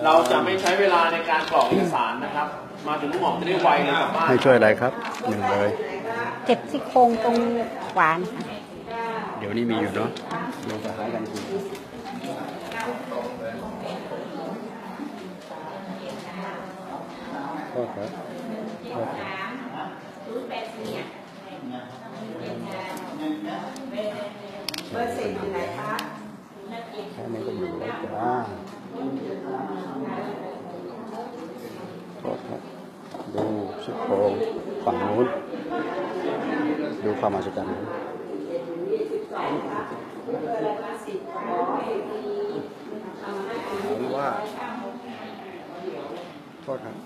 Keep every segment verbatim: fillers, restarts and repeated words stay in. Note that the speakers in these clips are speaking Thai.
เราจะไม่ใช้เวลาในการกรอกเอกสารนะครับมาถึงลูกหม่อมจะได้ไวเลยกลับบ้านให้ช่วยอะไรครับหนึ่งเลยเจ็บซี่โครงตรงขวานค่ะเดี๋ยวนี้มีอยู่เนาะเราจะหากันคุยโทษครับโทษครับเบอร์สิบอยู่ไหนคะแค่นี้ก็อยู่แล้วจ้าโทษครับดูซี่โครงฝั่งนู้นดูความมหัศจรรย์หรือว่าโทษครับ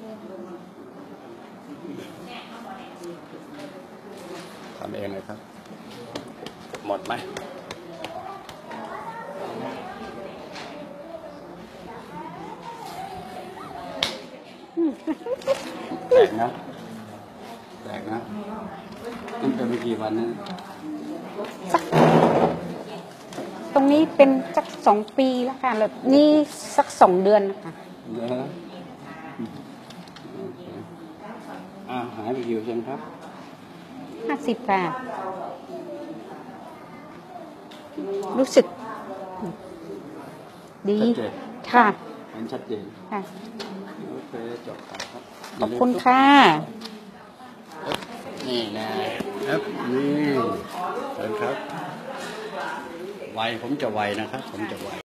ทำเองเลยครับหมดไหมแตกนะแตกนะตั้งแต่ไม่กี่วันนะตรงนี้เป็นสักสองปีแล้วค่ะแล้วนี่สักสองเดือนค่ะเยอะอ่าหายไปกี่เปอร์เซ็นต์ครับห้าสิบค่ะรู้สึกดีค่ะเห็นชัดเจนค่ะโอเคจบครับขอบคุณค่ะนี่นะครับนี่เชิญครับไวผมจะไวนะครับผมจะไว